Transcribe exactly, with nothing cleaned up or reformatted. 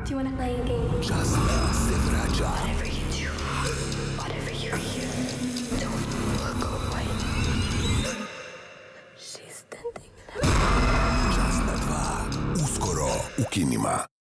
Do you want to play a game? Časna se vraća. Whatever you do, whatever you hear, don't look away. She's standing. Časna dva. Uskoro u kinima.